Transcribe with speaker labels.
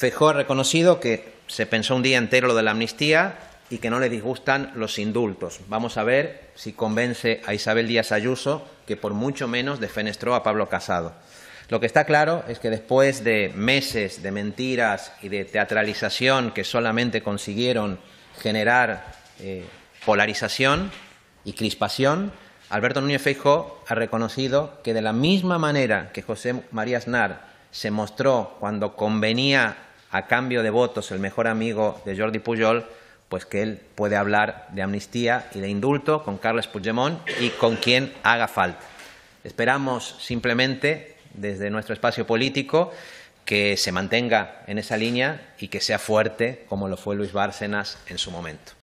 Speaker 1: Feijóo ha reconocido que se pensó un día entero lo de la amnistía y que no le disgustan los indultos. Vamos a ver si convence a Isabel Díaz Ayuso, que por mucho menos defenestró a Pablo Casado. Lo que está claro es que después de meses de mentiras y de teatralización que solamente consiguieron generar polarización y crispación, Alberto Núñez Feijóo ha reconocido que de la misma manera que José María Aznar se mostró cuando convenía a cambio de votos el mejor amigo de Jordi Pujol, pues que él puede hablar de amnistía y de indulto con Carles Puigdemont y con quien haga falta. Esperamos simplemente, desde nuestro espacio político, que se mantenga en esa línea y que sea fuerte como lo fue Luis Bárcenas en su momento.